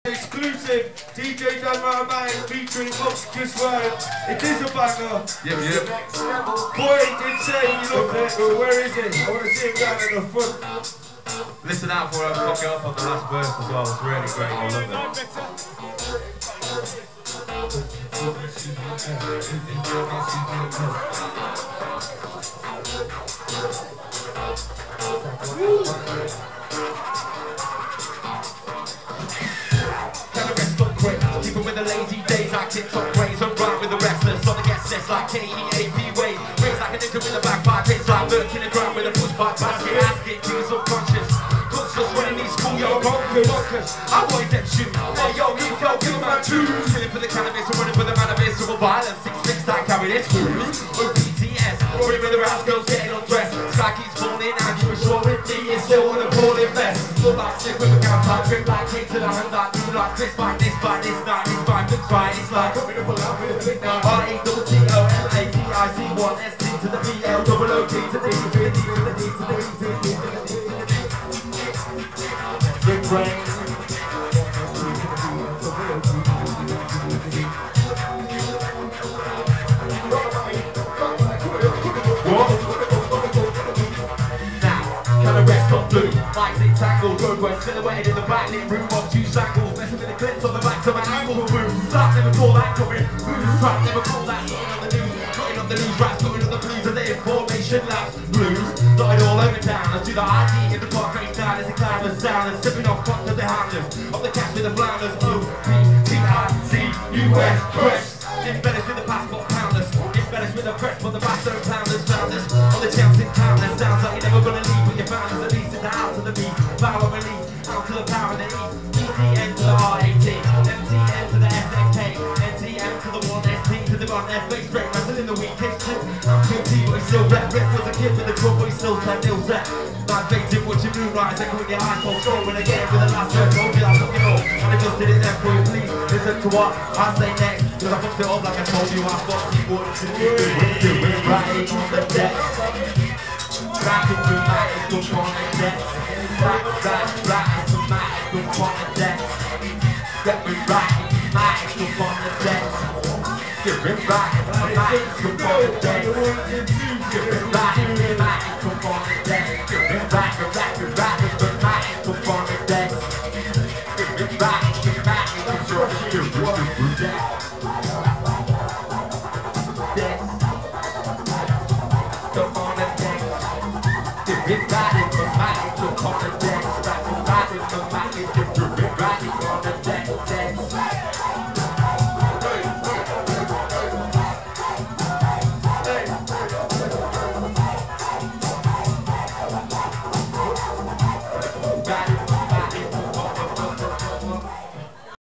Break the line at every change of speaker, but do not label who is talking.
Exclusive DJ Dan Rahman featuring Fox Just Right. It is a banger.
Yep.
Boy, did say you look there, but where is it? I want to see him down in the front.
Listen out for us, fuck it up on the last verse as well. It's really great. I love
Even with the lazy days, I kick top ways and rhyme with the restless. On the guest list like KEAP way. Raise like a ninja with a bagpipe. Hits like Merc in the ground with a push pipe. Basket, ass kick, to your subconscious. Conscious when in these schoolyard bonkers. I avoid them shoot. Hey yo, you go, give me my two. Killing for the cannabis and running for the cannabis. Civil violence, 6 6 that carry this through. OPTS, running with the house girls getting undressed. Sky keeps falling and you were sure with me. It's still on a falling vest. Look like sick with a gun pipe. Drink like king to the hand like blue like this by this night. It's fine, good try. It's like coming up along with a big now. R-A-T-T-O-M-A-T-I-C 1 S-T to the B-L-O-O-T to the E to the D to the D to the E to the D to the D. Big brain. Blue, like zigzaggled, roadwork silhouetted in the backlit room of 2 sangles, messing with the clips on the backs of my angle boom. Start never saw that coming, blues trap never call that song on the news. Putting up the news raps, putting up the blues of the information labs. Blues dotted all over town. I do the ID in the park race down as a cloud of sound and sipping off front of the handlers of the cash with the flounders. O-P-T-I-C-U-S press. Embellished with the passport pounders, embellished with the press for the bass zone pounders, founders on the chance in town. That sounds like you're never gonna leave with your founders. At least it's out to the beat, power release, out to the power of the east. ETN to the R-A-T, MTN to the SNK, NTM to the 1ST to the 1F, face straight wrestling in the weak history. I'm guilty, but he's still rep. Rep was a kid with a club, but he's still 10 nil set. Like baiting, watching moonrise, and with your eyes full strong when I get with the last verse. Told you I'm looking up, and I just did it there for you. Please listen to what I say next. Cause I fucked it up like I told you, I've got people to do it right on the deck. Rapping through my good on the deck. Right, for my good on the deck. Get me right, my good on the deck. Get me right, my good on the deck. Get me right, my good on the deck. Get me right, for my good on the deck. Get me right, get me right. Come on and dance, give it back.